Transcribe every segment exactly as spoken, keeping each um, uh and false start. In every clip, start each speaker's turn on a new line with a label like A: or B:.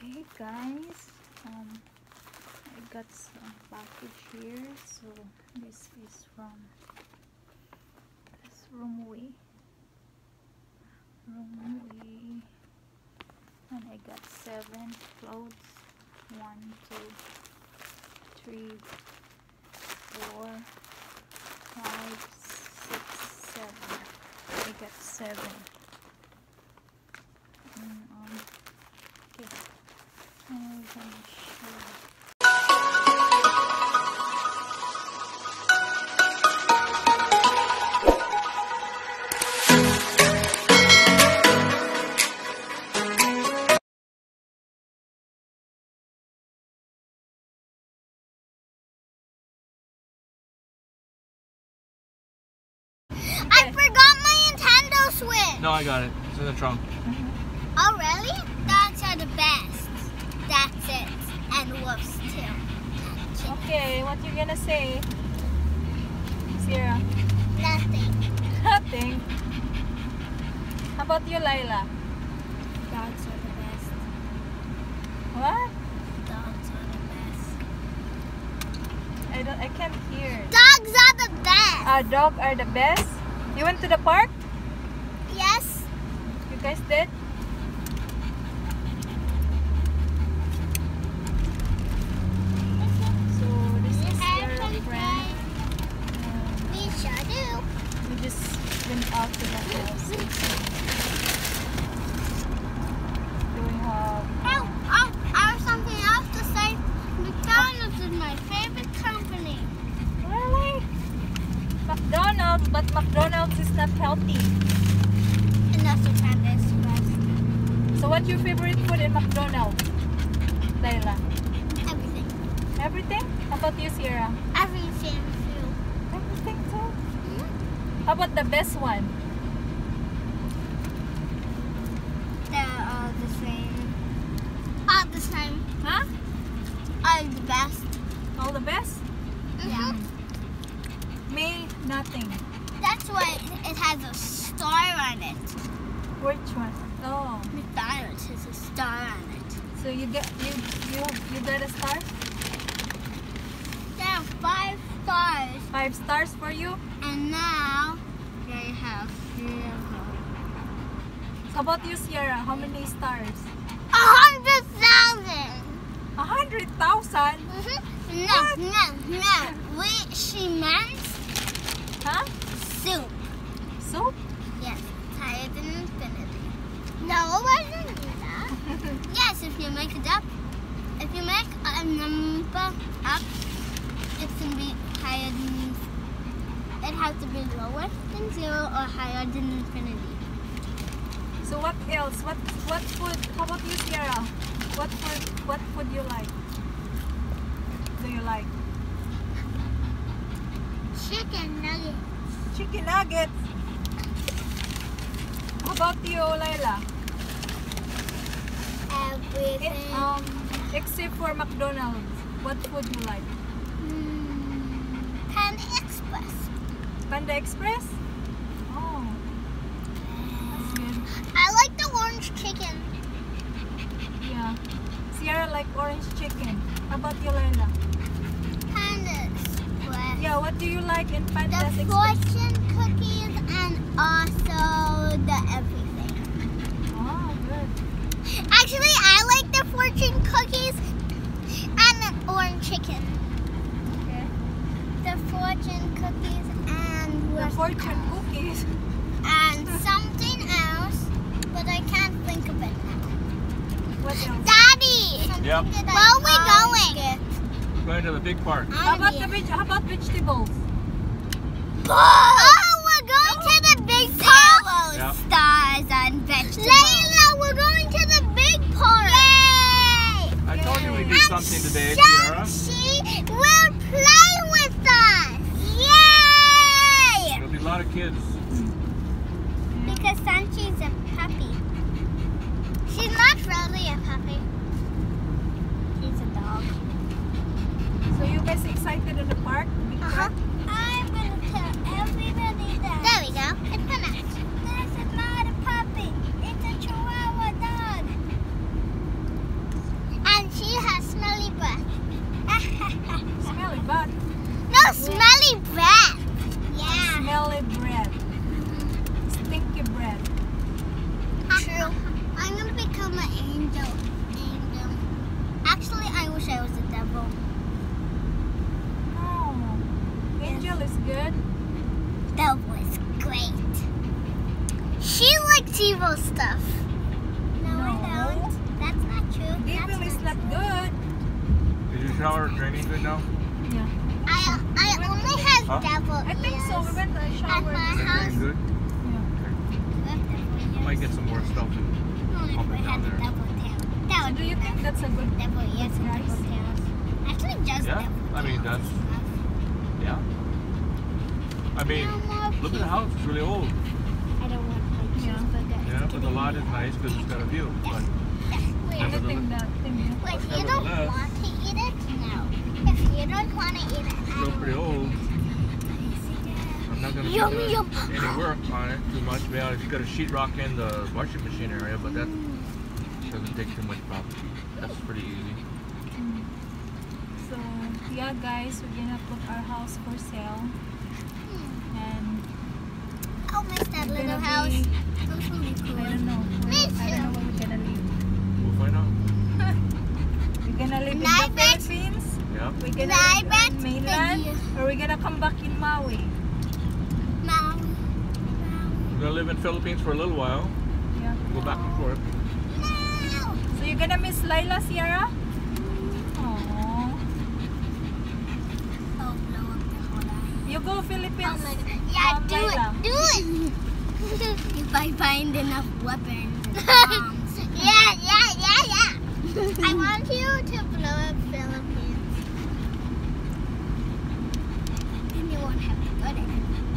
A: Hey guys, um, I got some package here. So this is from this house.We, house.We, and I got seven clothes. One, two, three, four, five, six, seven. I got seven. And, um, okay. I'm gonna show you.
B: I forgot my Nintendo Switch.
C: No, I got it. It's in the trunk.
A: Mm-hmm.
B: Oh, really? Dogs are the best. That's it. And wolves, too.
A: Okay, what you gonna say, Sierra?
B: Nothing.
A: Nothing. How about you, Laila?
B: Dogs are the best.
A: What?
B: Dogs are the best.
A: I don't. I can't hear.
B: Dogs are the best.
A: Our dog are the best. You went to the park?
B: Yes.
A: You guys did? So this is your friend. Um,
B: We sure do.
A: we just went out to the house. Do we have?
B: Oh, oh, I have something else to say. McDonald's is my favorite company.
A: Really? McDonald's, but McDonald's is not healthy.
B: And that's the Panda Express.
A: So what's your favorite food in McDonald's, Laila?
B: Everything.
A: Everything? How about you, Sierra?
B: Everything too.
A: Everything too. How about the best one?
B: They're all the same. All the same.
A: Huh?
B: All the best.
A: All the best?
B: Yeah.
A: Me, nothing.
B: That's why it has a star on it.
A: Which one? Oh,
B: McDonald's has a star on it.
A: so you get you you you got a star?
B: There are five stars.
A: Five stars for you.
B: And now they have zero.
A: How about you, Sierra? How many stars?
B: A hundred thousand.
A: A hundred thousand?
B: Mm-hmm. No, no, no. We, she meant
A: Huh?
B: soup.
A: Soup?
B: Yes, higher than infinity. No, I didn't do that. Yes, if you make it up, if you make a number up, it can be higher than, it has to be lower than zero or higher than infinity.
A: So what else? What what food? How about you, Sierra? What food? What food you like? Do you like?
B: Chicken nuggets.
A: Chicken nuggets. How about you, Laila?
B: Everything.
A: Eh, um, except for McDonald's, what food you like?
B: Mm, Panda Express.
A: Panda Express? Oh, that's good.
B: I like the orange chicken.
A: Yeah. Sierra like orange chicken. How about you, Laila?
B: Panda Express.
A: Yeah, what do you like in Panda
B: The
A: Express?
B: fortune cookies and also the everything.
A: Oh, good.
B: Actually, I like the fortune cookies and the orange chicken.
A: Okay.
B: The fortune cookies and
A: The
B: what
A: fortune
B: else?
A: cookies.
B: And something else, but I can't think of it now.
A: What else?
B: Daddy!
C: Yep.
B: Where are we going?
C: Going to the big park.
A: How about the veg? How about vegetables?
B: Oh, we're going to the big park.
C: Yep.
B: Stars and vegetables. Layla, we're going to the big park. Yay!
C: I told you we'd do
B: And
C: something today, Sierra.
B: Shang-Chi will play with us. Yay!
C: There'll be a lot of kids.
B: Because Sanchi's a puppy. She's not really a puppy. She's a dog.
A: So you guys excited in the park? Big
B: Uh-huh.
A: park?
B: I'm going to tell everybody that. There we go. It's connected. This is not a puppy. It's a Chihuahua dog.
A: good?
B: That was great. She likes evil stuff. No,
A: No.
B: I don't. That's not true.
A: Devil
B: That's
A: is not good.
C: Is your shower draining good now?
A: Yeah.
B: I I only have
C: Huh?
B: devil
A: I think so. We
B: ears.
A: went to a
B: At
A: shower.
B: my
C: Is it
B: house.
C: draining good?
A: Yeah.
C: I might get some more stuff. In.
B: Only if
C: Pump it
B: we had
C: down
B: the
C: there.
B: devil tail. That
A: So
B: would
A: do
B: be
A: you think
B: nice.
A: that's a good?
B: Devil ears and
A: Nice.
B: devil tails. Actually, just
C: Yeah,
B: devil
C: I mean,
B: tails
C: that's-
B: and stuff.
C: Yeah. I mean,
B: No more
C: look at the house. It's really old.
B: I don't want my
A: Yeah.
B: cheeseburger.
C: Yeah, but the lot is nice because it's got a view. But
B: Wait,
A: Anything that thing. Yeah.
B: wait, you don't
C: Nevertheless.
B: want to eat it? No. If you don't want to eat it, I
C: still
B: don't
C: pretty old. I'm not gonna be
B: Yum,
C: doing
B: yum.
C: any work on it too much. Yeah, you got a sheetrock in the washing machine area, but that doesn't take too much property. That's pretty easy.
A: Mm. So yeah, guys, we're gonna put our house for sale, and
B: I'll miss that
A: we're
B: little
A: gonna
B: house.
A: be.
B: Those will be cool.
A: I don't know.
B: Me
A: Where, I don't know
B: too.
A: where we're gonna live.
C: We'll find out.
A: We're gonna live in
B: And I
A: the
B: bet-
A: Philippines.
C: Yeah.
A: We're gonna
B: And I
A: live
B: bet
A: in mainland,
B: that
A: or we're gonna come back in Maui.
B: Mom.
C: We're gonna live in Philippines for a little while.
A: Yeah.
C: Go back and forth.
B: No.
A: So you're gonna miss Laila, Sierra? Aww.
B: Oh, blow up the whole eye.
A: You go
B: Oh
A: Philippines.
B: my god. Yeah,
A: um,
B: do
A: Laila.
B: it. Do it. If I find enough weapons and bombs. yeah, yeah, yeah, yeah. I want you to blow up Philippines. Then you won't have to go there.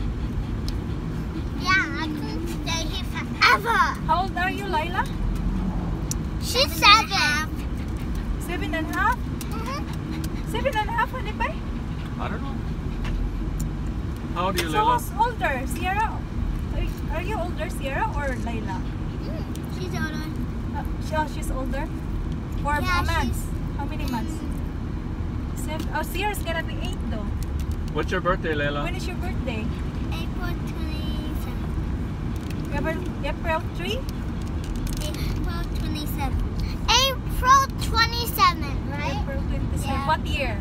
B: Yeah, I can stay here forever.
A: How old are you, Laila?
B: She's seven.
A: Seven and a half?
B: Mm-hmm.
A: Seven and a half, ano ba?
C: I don't know. How old are you,
A: So
C: Layla?
A: who's older, Sierra? Are, are you older, Sierra, or Laila?
B: Mm, she's older.
A: Uh, she, oh, she's older? For
B: Yeah,
A: months?
B: she's-
A: How many months? Seven. Oh, Sierra's gonna be eight though.
C: What's your birthday, Layla?
A: When is your birthday?
B: April twenty-seventh.
A: April, April three?
B: April twenty-seventh. April twenty-seventh, right?
A: April twenty-seven.
B: Yeah.
A: What year?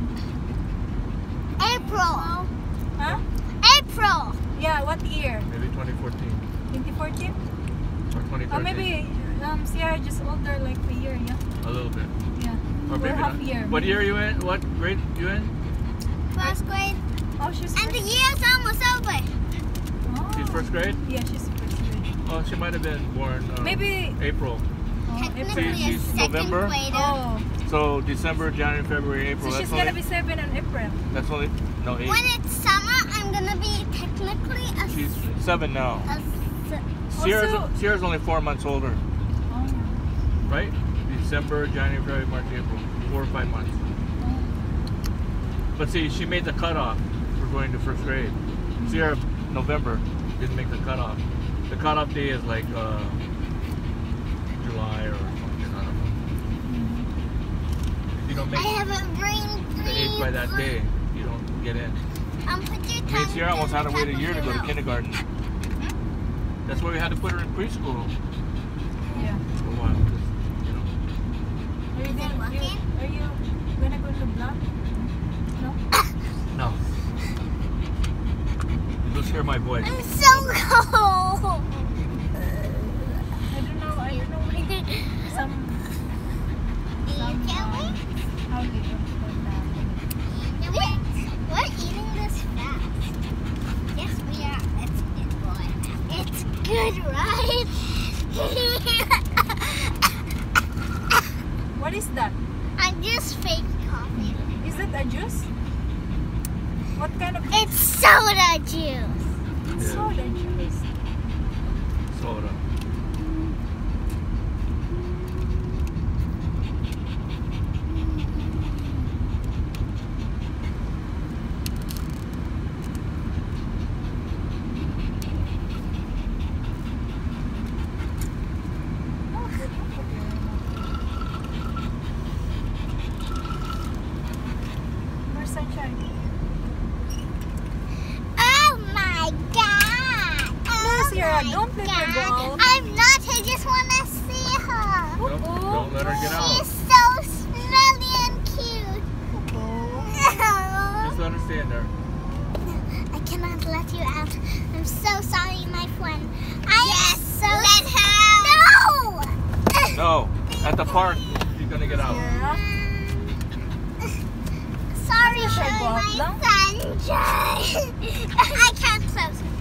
B: April.
A: Huh?
B: April.
A: Yeah, what year?
C: Maybe twenty fourteen
A: twenty fourteen?
C: or twenty thirteen.
A: Or maybe um, Sierra just older like a year, yeah?
C: A little bit.
A: Yeah.
C: Or
A: We're
C: maybe
A: half
C: not.
A: year.
C: What year are you in? What grade you in?
B: First grade.
A: Oh, she's
B: And the
A: first.
B: year's almost over.
A: Oh.
C: She's first grade?
A: Yeah, she's first grade.
C: Oh, she might have been born uh,
A: Maybe.
C: April.
A: Oh,
B: Technically
A: April.
C: She-
B: a
C: she's
B: second
C: November?
B: grader.
A: Oh,
C: So December, January, February, April.
A: so
C: that's
A: she's
C: only,
A: gonna be seven in April.
C: That's only no eight.
B: When it's summer, I'm gonna be technically a,
C: She's seven now.
B: a s-
C: Sierra's,
A: Also-
C: Sierra's only four months older,
A: Oh.
C: right? December, January, February, March, April. Four or five months. But see, she made the cutoff for going to first grade. Sierra, November, didn't make the cutoff. The cutoff day is like uh, July or something. I don't know. If you don't
B: I
C: make
B: have a brain
C: the age by that day, you don't get in.
B: Um, put your
C: I mean,
B: tongue
C: Sierra almost had to
B: the
C: wait a
B: top
C: year
B: of
C: to
B: your
C: go to
B: mouth.
C: kindergarten. That's why we had to put her in preschool
A: Yeah.
C: for a while. 'Cause, you know,
A: Are you
B: Is it
A: gonna,
B: working?
A: you, are you gonna go to block? No?
C: no. Just hear my voice.
B: I'm so cold.
A: I don't know. I don't know. Some.
B: You
A: some
B: can't
A: um,
B: wait.
A: how do you put that?
B: Wait, we're eating this fast. Yes, we are. It's good, boy. It's good, right?
A: What is that?
B: I'm just fake coffee.
A: Is it a juice? What kind of
B: It's soda juice.
A: soda juice?
C: Soda.
A: Where's sunshine?
B: Oh my god.
A: No,
B: Oh
A: Sierra,
B: my
A: don't let her
B: God.
A: go out.
B: I
C: go. At the park, you're gonna get out.
A: Sierra?
B: Sorry,
A: Ano siya,
B: show
A: go out
B: my
A: lang?
B: sunshine. I can't close it.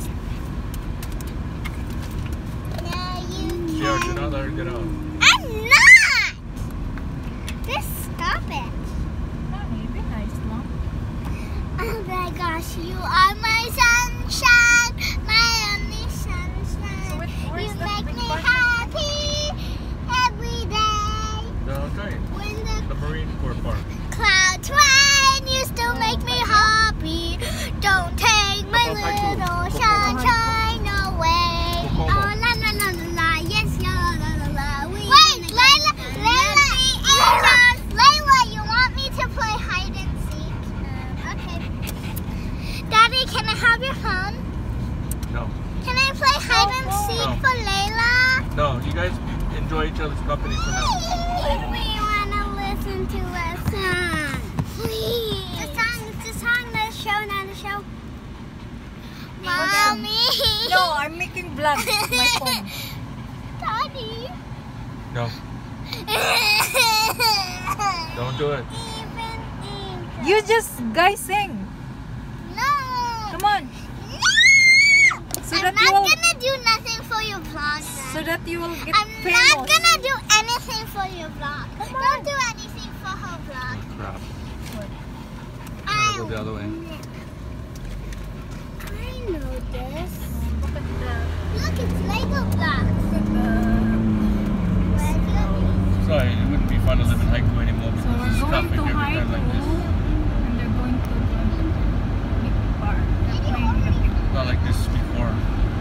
B: Yeah, you
C: Sierra,
B: can.
C: do not let her get out.
B: I'm not! Just stop it.
A: Ah, maybe nice lang.
B: Oh my gosh, you are my sunshine, my only sunshine.
A: So wait, where's
B: you
A: that
B: make
A: big
B: me
A: bunch?
B: happy every day.
C: The train.
B: When the
C: The Marine Corps Park.
B: clouds rain, you still make me happy. Don't take my
C: Go back to-
B: little
C: go back to-
B: sunshine away.
C: Go
B: Oh
C: home.
B: la la la la la, yes la la la la. Wait, Laila, Laila, Laila, Laila, you want me to play hide and seek? Uh, okay. Daddy, can I have your phone?
C: No.
B: Can I play hide and seek
C: No.
B: for Laila?
C: No, you guys enjoy each other's company for now.
B: We wanna listen to a song. Please. The song, the song, the show, not the show. Mommy.
A: No, I'm making vlog with my phone.
B: Daddy.
C: No, don't do it.
B: Even, even.
A: You just guys sing.
B: No.
A: Come on.
B: No.
A: So
B: I'm
A: that
B: not
A: you will,
B: gonna do nothing for your vlog.
A: so
B: Dad.
A: that you will get
B: I'm
A: famous.
B: not gonna do anything for your vlog.
A: Come
B: Don't
A: on.
B: do anything for her vlog.
C: Crap. I'm
B: I
C: gonna go the other way.
B: I know this.
A: Look at the,
B: Look, it's Lego blocks.
A: look at the
B: Where's your-
C: Sorry, it wouldn't be fun to live in haiku anymore
A: So
C: because
A: we're
C: it's
A: going
C: traffic
A: to
C: every time
A: haiku,
C: like this.
A: and they're going to the big park. They're playing the big
C: Not like this before.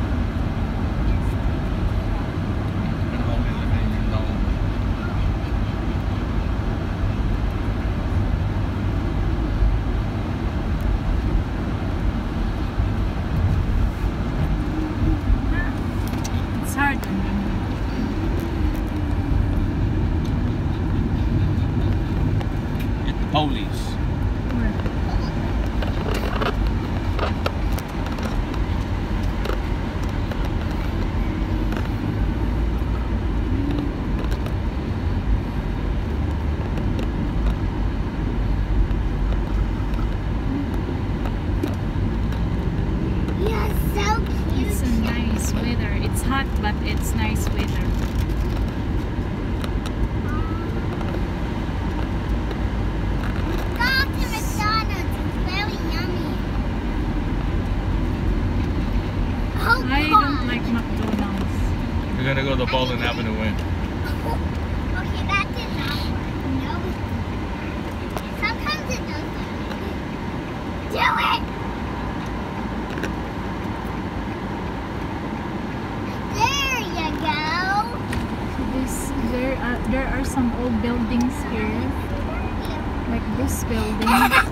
C: Been only living in now.
A: It's hard.
C: It's police.
B: You're so cute.
A: It's a nice weather. It's hot, but it's nice weather.
B: Go to McDonald's. It's very yummy. Oh,
A: I
B: God.
A: don't like McDonald's.
C: We're gonna go the Baldwin Avenue way.
B: Okay, that did not work. No. Sometimes it does work. Do it! There you go.
A: So this, there, are, there are some old buildings here, like this building.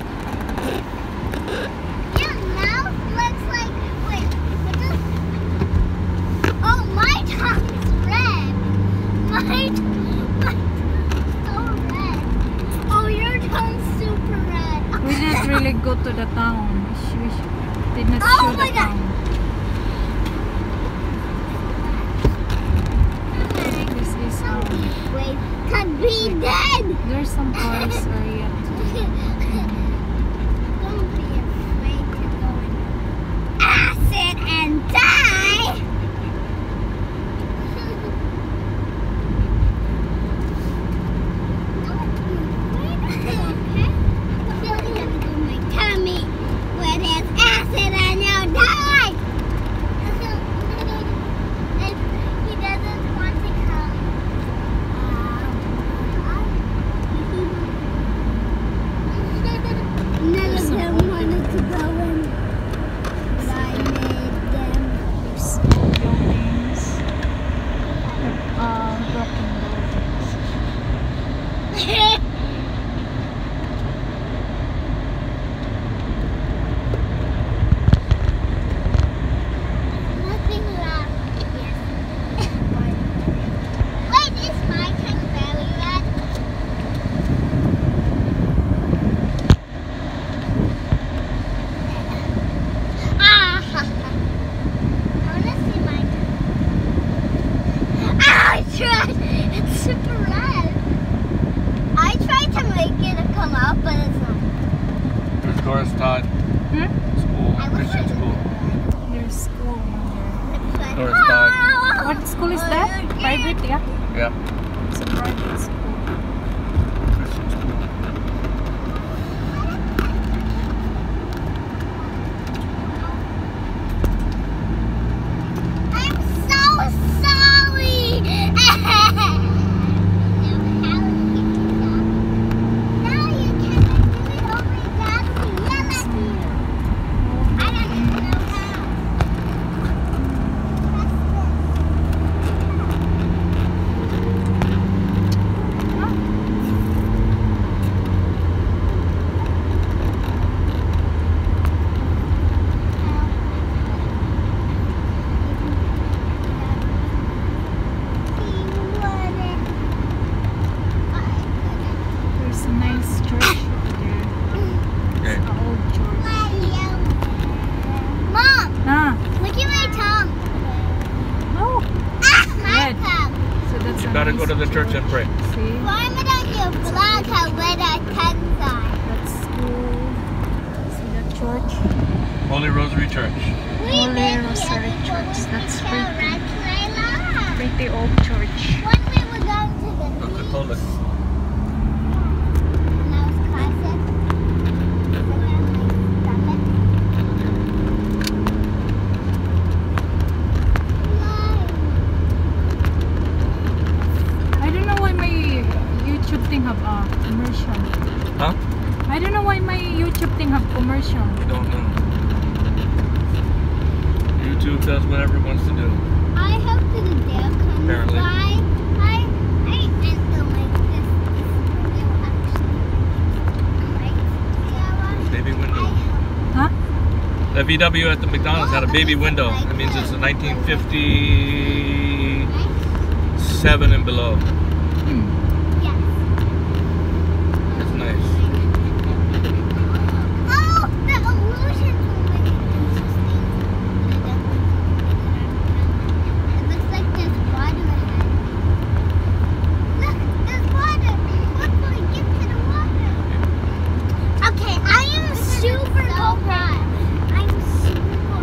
B: Yeah, now looks like, wait, what does, oh, my tongue's red. My, my so red. Oh, your tongue's super red.
A: We didn't really go to the town. We, we did not
B: Oh
A: show
B: my
A: the
B: God.
A: town. This is um,
B: Wait, could be dead.
A: there's some cars are yet.
B: Don't be afraid to go in acid and die. Don't be afraid, okay? I'm really gonna go in my tummy where there's acid and you'll die. If he doesn't want to come. None of them wanted to go in, but I made them.
A: There's buildings. Uh, broken buildings.
B: Nothing left. Yes. Wait, is my tongue very red? Ah! I want to see my tongue. Ah, it's red! It's super
A: school is that? Private, yeah?
C: Yeah.
A: It's a private school.
C: Christian school.
B: I'm so sorry. Now you can do it over that to yell at you. I don't even know how.
A: There's a nice church there.
C: Okay.
A: It's an old church.
B: Mom,
A: Ah,
B: look at my tongue.
A: oh,
B: Ah, my
A: Red.
B: tongue.
A: so that's
C: You
A: a
C: gotta
A: nice
C: go to the church and pray.
A: See,
B: Why am I on your blog how red our tongues are?
A: that's school. See that church?
C: Holy Rosary Church.
B: We
A: Holy
B: lived
A: Rosary
B: here before
A: Church.
B: we
A: That's
B: went to
A: pretty.
B: Red Laila.
A: Pretty old church.
B: When we were going to the
C: The
B: beach,
C: Catholic.
B: and I was classic. So I had my stomach.
A: I don't know why my YouTube thing have a commercial.
C: Huh?
A: I don't know why my YouTube thing have commercial.
C: Don't know. YouTube does whatever it wants to do.
B: I hope that the day comes
C: Apparently.
B: by. I I meant to make this video actually. Right, Sarah?
C: Baby window.
A: Huh?
C: The V W at the McDonald's had a baby window. That means it's a nineteen fifty-seven and below.
A: Hmm.
B: Yes.
C: It's nice.
B: Oh, the illusions will make it interesting. It looks like there's water ahead. Look, there's water. What will we get to the water? Okay, I am super cold. I'm super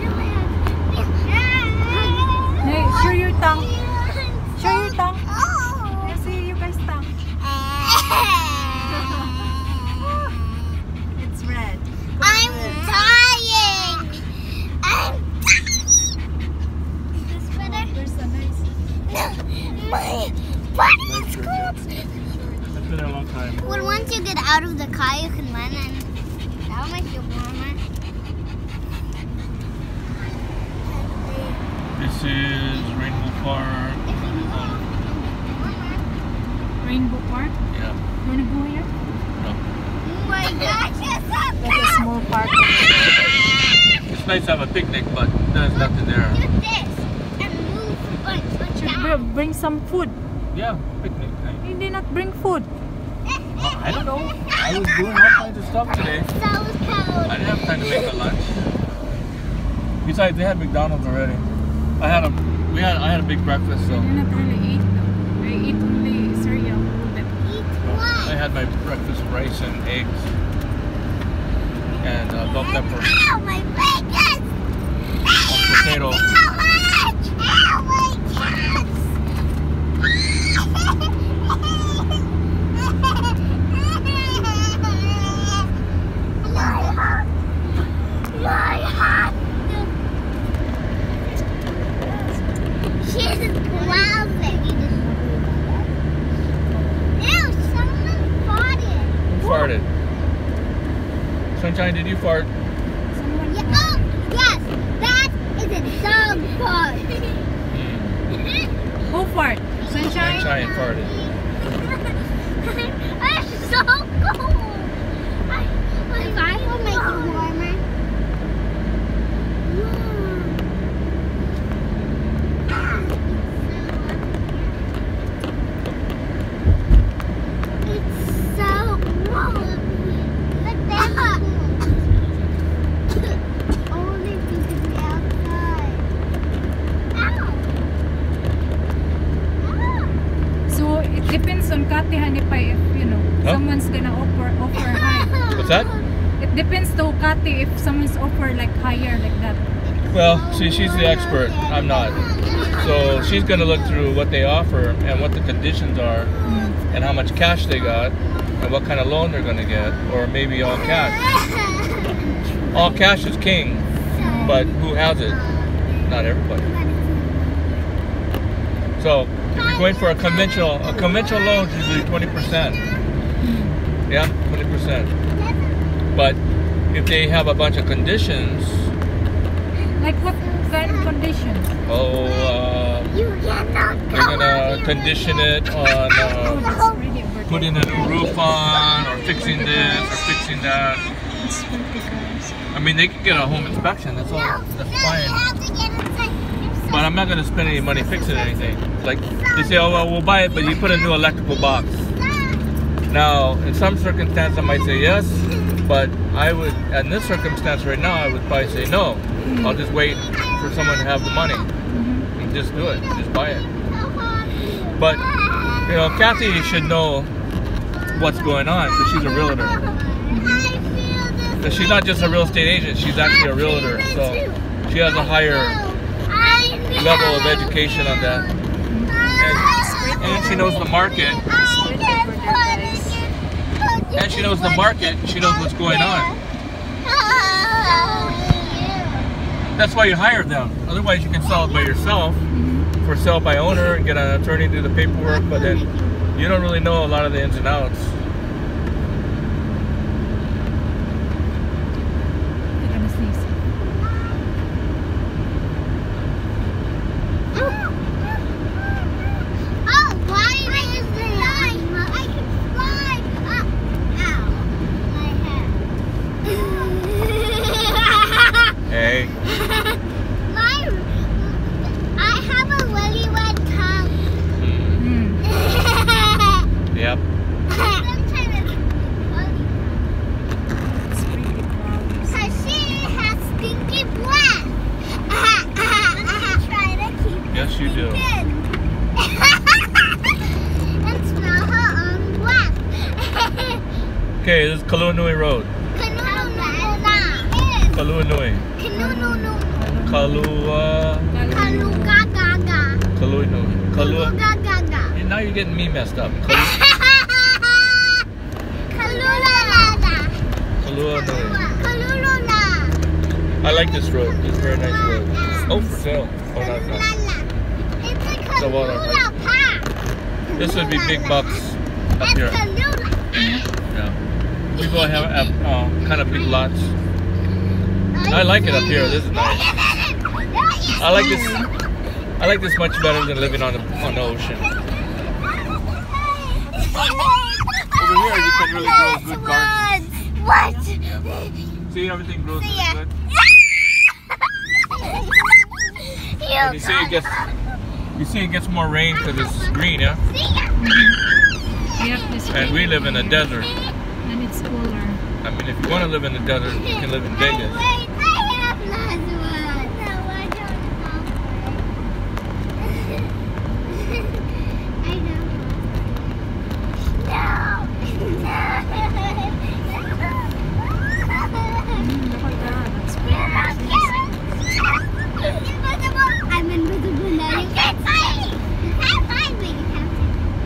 A: Hey, show your tongue. Show your tongue.
B: Oh.
A: I see you guys' tongue. It's red.
B: I'm dying. I'm dying. Is this better?
A: There's a nice.
B: My
C: Nice church, yeah. It's been there a long time.
B: Well, once you get out of the car, you can run, and that'll make you warmer.
C: This is Rainbow Park.
B: If you warmer.
A: Rainbow Park.
C: Yeah.
A: You wanna go here?
C: No.
B: Oh my gosh, it's so
A: That's a small park.
C: It's nice to have a picnic, but there's nothing there.
B: Do this and move a bunch like
A: Should
B: that.
A: br- bring some food.
C: Yeah, picnic time.
A: You did not bring food.
C: Well, I don't know. I was doing all kinds of stuff today.
B: So
C: I
B: cold.
C: didn't have time to make a lunch. Besides, they had McDonald's already. I had a we had I had a big breakfast, so
A: I did not really eat though. I eat only cereal. But
B: Eat
C: I
B: what?
C: had my breakfast rice and eggs and uh, bell pepper,
B: Ow, my fingers!
C: potato.
B: Ow, my chest! My hand! She's growling. Ew, someone farted.
C: Who farted? Sunshine, did you fart?
A: someone.
B: Yeah, oh, yes, that is a dog fart.
A: Who fart? Sunshine.
C: Sunshine farted.
B: I'm so cold. I, my body will make it warmer. It's so warm. But then only if you can be outside. Ow! Ow!
A: So it depends on Kati Hanipay if you know
C: Huh?
A: someone's gonna offer offer high.
C: What's that?
A: It depends to Kati if someone's offer like higher like that.
B: It's
C: Well, see, she's the expert. I'm not. So she's going to look through what they offer and what the conditions are and how much cash they got and what kind of loan they're going to get, or maybe all cash. All cash is king, but who has it? Not everybody. So if you're going for a conventional, a conventional loan is usually twenty percent. Yeah, twenty percent. But if they have a bunch of conditions,
A: like what kind of conditions?
C: oh, uh, they're gonna condition it on uh, putting a new roof on, or fixing this, or fixing that. I mean, they can get a home inspection. That's all. That's fine. But I'm not gonna spend any money fixing anything. Like they say, oh well, we'll buy it, but you put a new electrical box. Now, in some circumstances, I might say yes, but I would, in this circumstance right now, I would probably say no. I'll just wait for someone to have the money and just do it, just buy it. But, you know, Kathy should know what's going on because she's a realtor. But she's not just a real estate agent, she's actually a realtor. So she has a higher level of education on that. And, and she knows the market. And she knows the market, she knows what's going on. That's why you hire them. Otherwise you can sell it by yourself, for sale by owner, and get an attorney to do the paperwork, but then you don't really know a lot of the ins and outs.
A: You're gonna sneeze.
B: Oh, why is the line? I can fly up. Ow, my head.
C: Hey.
B: My, I have a really red tongue.
C: Mm. Yep.
B: Because she has stinky breath. Try to keep
C: Yes, you do.
B: and smell her own breath.
C: Okay, this is Kalunui Road. Kalunui. Kalua. Kalunui. Kalua. Now you're getting me messed up. Kalunui. I like this road. It's a very nice road. Oh, for sale. Oh, not that. So what? Like, this would be big bucks up here. Yeah. People have, have uh, kind of big lots. I like it up here. This is nice. I like this. I like this much better than living on the on the ocean. Over here, you can really grow good gardens.
B: What?
C: Yeah. See, everything grows really good. And you see it gets, you see it gets more rain because it's green, yeah.
A: Yep, this
C: And we live in a desert.
A: and it's cooler.
C: I mean, if you want to live in the desert, you can live in Vegas.
B: Wait, I have last one. No, I don't have I know. No. I'm invisible now. You can't find me. You can't find me. You have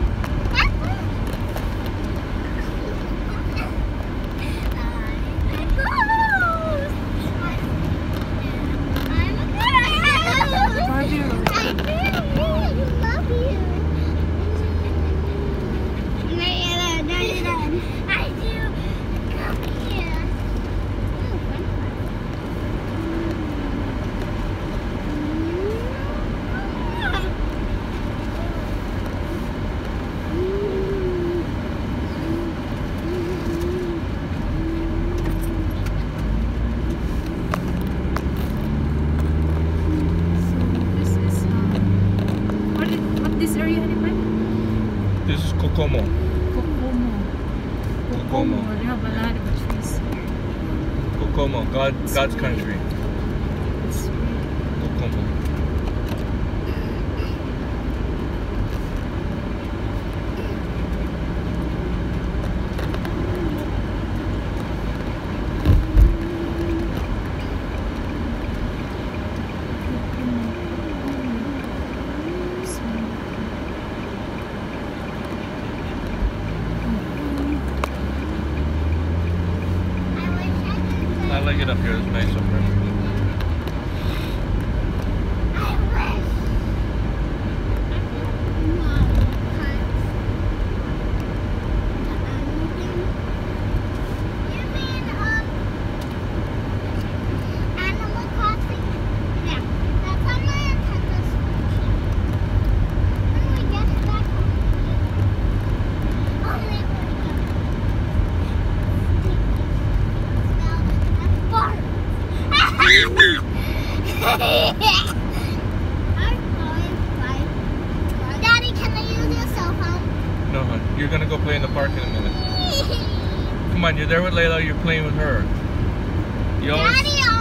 C: Kokomo.
A: Kokomo.
C: Kokomo.
A: They have a lot of trees.
C: Kokomo. God, God's country.
A: It's
C: Kokomo. like it up here. It's nice up here.
B: Daddy, can I use your cell phone?
C: No, hon. You're gonna go play in the park in a minute. Come on, you're there with Layla. You're playing with her. You always...
B: Daddy,